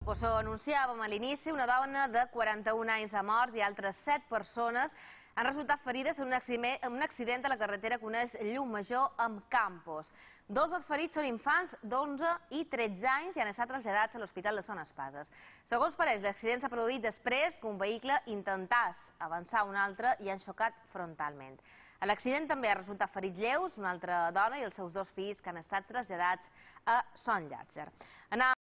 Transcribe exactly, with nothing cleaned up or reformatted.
Pues ho anunciàvem a l'inici, una dona de quaranta-un anys ha mort i altres set persones han resultat ferides en un accident a la carretera que uneix Llucmajor amb Campos. Dos dels ferits són infants d'onze i tretze anys i han estat traslladats a l'Hospital de Son Espases. Segons pareix, l'accident s'ha produït després que un vehicle intentàs avançar un altre i han xocat frontalment. A l'accident també ha resultat ferits lleus una altra dona i els seus dos fills que han estat traslladats a Son Llàtzer.